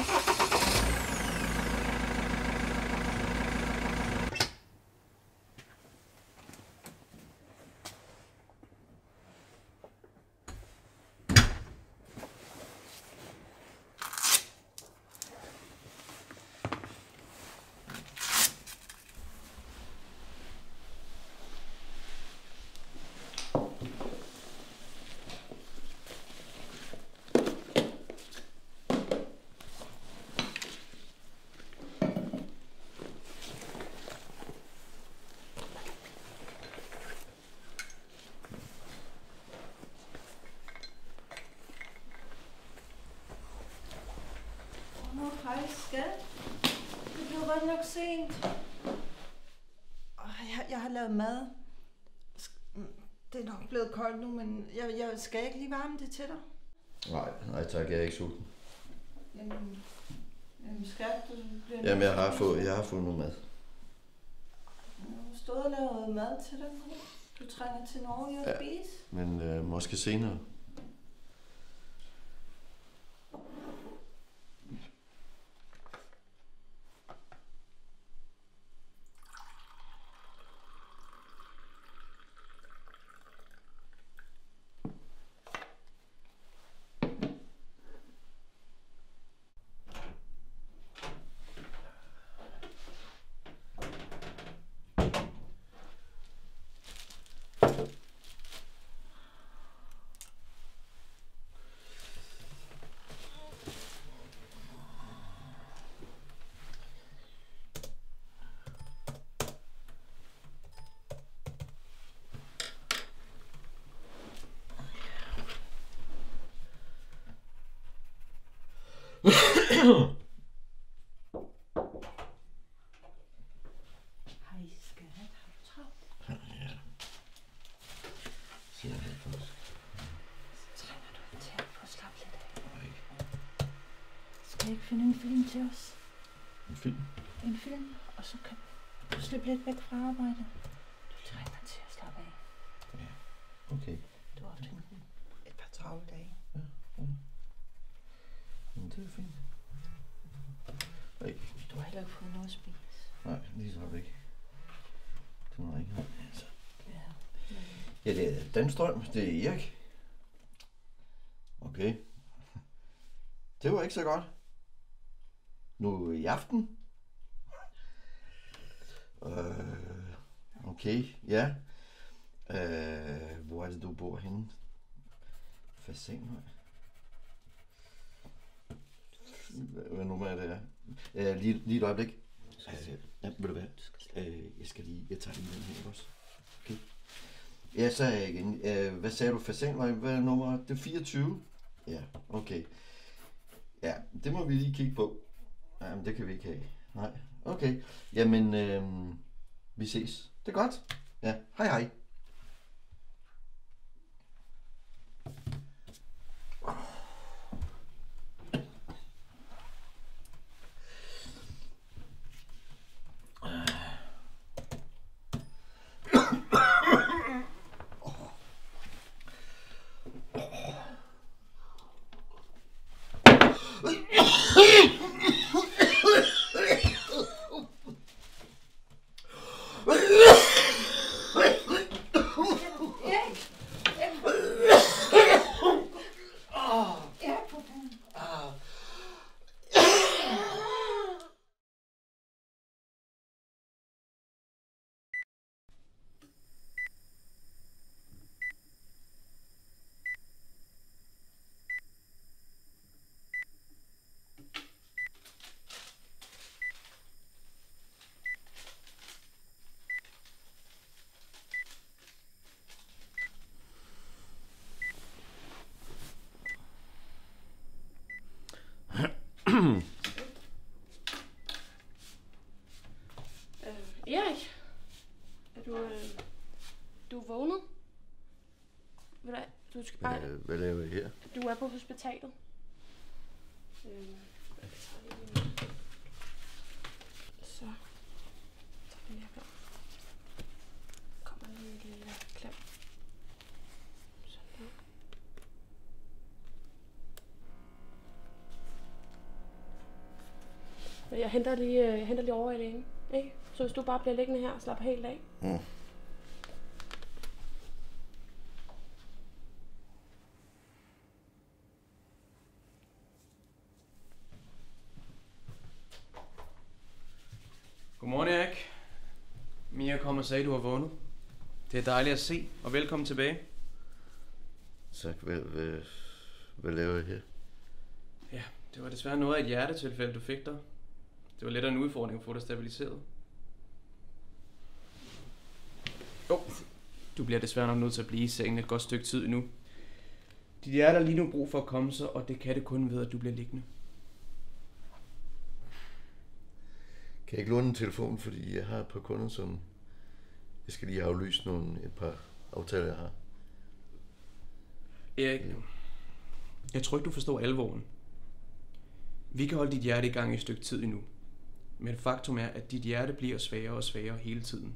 Hej skat. Det blev godt nok sent. Jeg har lavet mad. Det er nok blevet koldt nu, men jeg skal ikke lige varme det til dig. Nej tak, jeg er ikke sulten. Jamen skat, du bliver... Jamen jeg har fået noget mad. Jeg har stået og lavet mad til dig nu. Du trænger til Norge at spise. Men måske senere. Hej skat, har du travlt? Ja. Siger jeg faktisk. Så trænger du til at få slappet lidt af. Skal jeg ikke finde en film til os? En film? En film, og så kan du slippe lidt væk fra arbejde. Du trænger til at slappe af. Ja, okay. Du har ofte et par travle dage. Ja. Men det er fint. Du har heller ikke fået noget at spise. Nej, lige så ikke. Det må jeg ikke have. Altså. Ja. Ja, det er Danstrøm. Det er Erik. Okay. Det var ikke så godt. Nu i aften. Okay, ja. Hvor er det, du bor henne? Fasanvej. Hvad nummer er det? Lige et øjeblik. Ved du hvad? Jeg tager lige den her også. Okay. Ja, så er jeg igen. Hvad sagde du? Fasanvej? Hvad er nummer? Det er 24? Ja, okay. Ja, det må vi lige kigge på. Jamen, det kan vi ikke have. Nej, okay. Jamen, vi ses. Det er godt. Ja, hej hej. Erik, er du vågnet? Du skal bare... Hvad laver I her? Du er på hospitalet. Så tager vi lige her. Kommer lige en lille klem. Sådan der. Jeg henter lige over i lægen, ikke? Så hvis du bare bliver liggende her og slapper helt af. Mm. Godmorgen, Erik. Mia kom og sagde, at du har vundet. Det er dejligt at se, og velkommen tilbage. Så hvad laver jeg her? Ja, det var desværre noget af et hjertetilfælde, du fik der. Det var lidt af en udfordring at få dig stabiliseret. Du bliver desværre nok nødt til at blive i sengen et godt stykke tid endnu. Dit hjerte har lige nu brug for at komme sig, og det kan det kun ved, at du bliver liggende. Kan jeg ikke låne en telefon, fordi jeg har et par kunder, som jeg skal lige aflyse et par aftaler, jeg har. Erik, jeg tror ikke, du forstår alvoren. Vi kan holde dit hjerte i gang i et stykke tid endnu. Men faktum er, at dit hjerte bliver svagere og svagere hele tiden.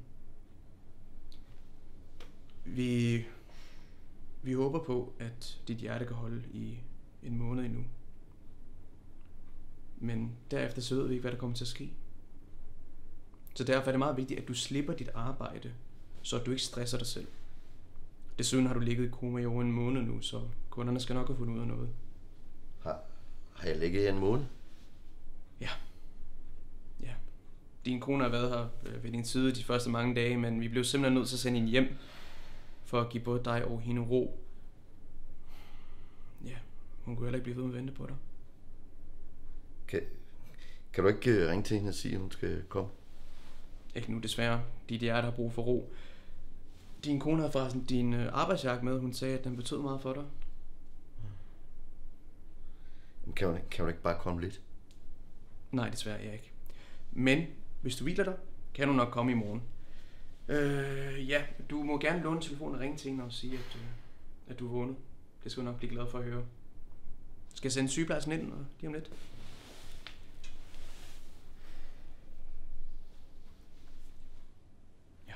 Vi håber på, at dit hjerte kan holde i en måned endnu. Men derefter så ved vi ikke, hvad der kommer til at ske. Så derfor er det meget vigtigt, at du slipper dit arbejde, så du ikke stresser dig selv. Desuden har du ligget i koma i over en måned nu, så kunderne skal nok have fundet ud af noget. Har jeg ligget her en måned? Ja. Din kone har været her ved din side de første mange dage, men vi blev simpelthen nødt til at sende hende hjem, for at give både dig og hende ro. Ja, hun kunne heller ikke blive ved med at vente på dig. Kan du ikke ringe til hende og sige, at hun skal komme? Ikke nu desværre. Dit hjerte har brug for ro. Din kone havde forresten din arbejdsjakke med. Hun sagde, at den betød meget for dig. Kan hun ikke bare komme lidt? Nej, desværre ikke. Men hvis du hviler dig, kan du nok komme i morgen. Ja, du må gerne låne telefonen og ringe til hende og sige, at du er vågnet. Det skal du nok blive glad for at høre. Skal jeg sende sygeplejersken ind lige om lidt? Ja.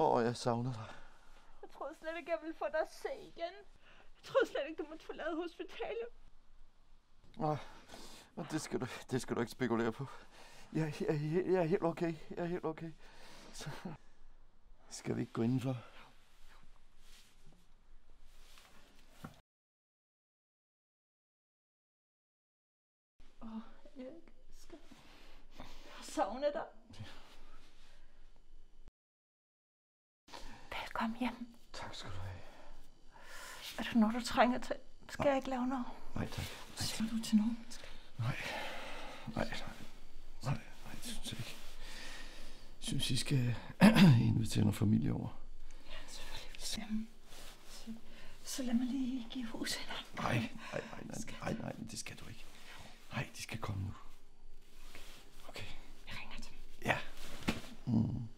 jeg savner dig. Jeg troede slet ikke, jeg ville få dig at se igen. Jeg troede slet ikke, du måtte forlade hospitalet. Nej, det skal du ikke spekulere på. Jeg er helt okay. Jeg er helt okay. Så skal vi ikke gå indenfor? Erik, jeg savner dig. Velkommen hjem. Tak skal du have. Er du noget, du trænger til? Skal jeg ikke lave noget? Nej, tak. Siger du til nogen? Nej, det synes jeg ikke. Jeg synes, I skal invitere noget familie over. Ja, selvfølgelig. Så lad mig lige give huset en anden. Nej, det skal du ikke. Nej, de skal komme nu. Okay. Jeg ringer til dem. Ja. Mm.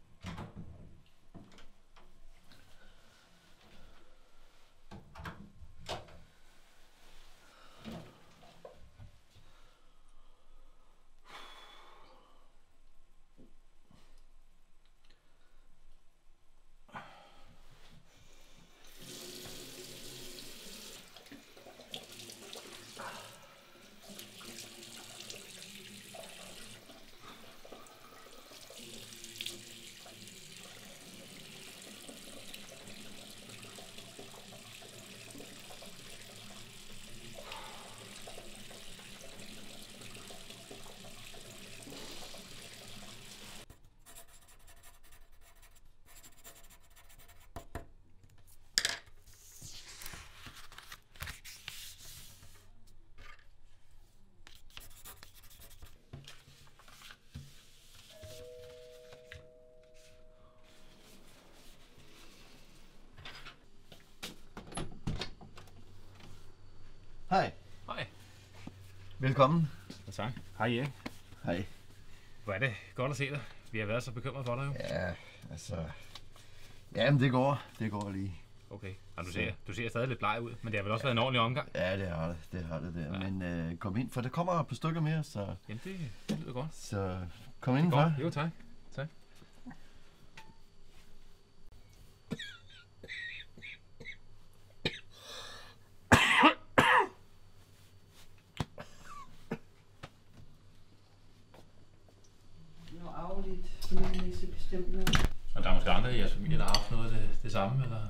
Hej. Hej. Velkommen. Ja, tak. Hej Erik. Hej. Hvor er det godt at se dig. Vi har været så bekymret for dig jo. Ja, altså... Jamen, det går lige. Okay. Og du ser stadig lidt bleg ud, men det har vel også været en ordentlig omgang? Ja, det har det der. Ja. Men kom ind, for der kommer et par stykker mere, så... Jamen, det lyder godt. Så kom indenfor. Jo, tak. Tak. familiemæssigt bestemt noget. Og der er måske andre i jeres familie, der har haft noget af det samme, eller?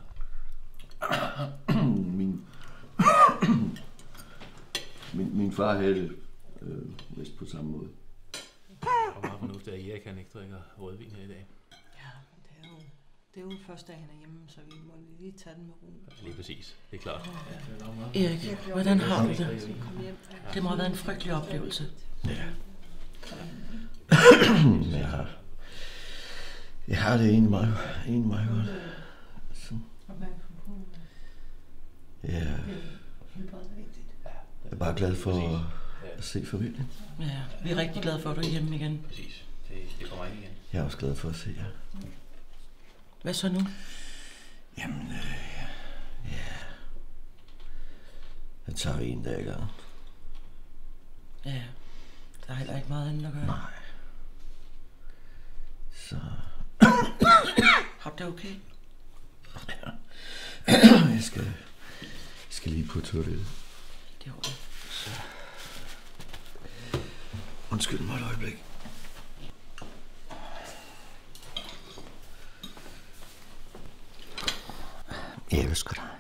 min far havde det vist på samme måde. Hvor meget fornuft er Erik, han ikke drikker rødvin her i dag? Ja, det er jo første dag, han er hjemme, så vi må lige tage den med ro. Ja, lige præcis. Det er klart. Ja. Erik, hvordan har du det? Det må have været en frygtelig oplevelse. Ja. Jeg har det egentlig meget godt. Så. Ja. Jeg er bare glad for at se familien. Ja, vi er rigtig glade for, at du er hjemme igen. Præcis. Det kommer ind igen. Jeg er også glad for at se jer. Hvad så nu? Jamen, ja. Jeg tager en dag ad gangen. Ja, der er heller ikke meget andet at gøre. Nej. Så... Har du det okay? Jeg skal lige på toilettet. Det er ordentligt. Så... Undskyld mig et øjeblik. Jeg elsker dig.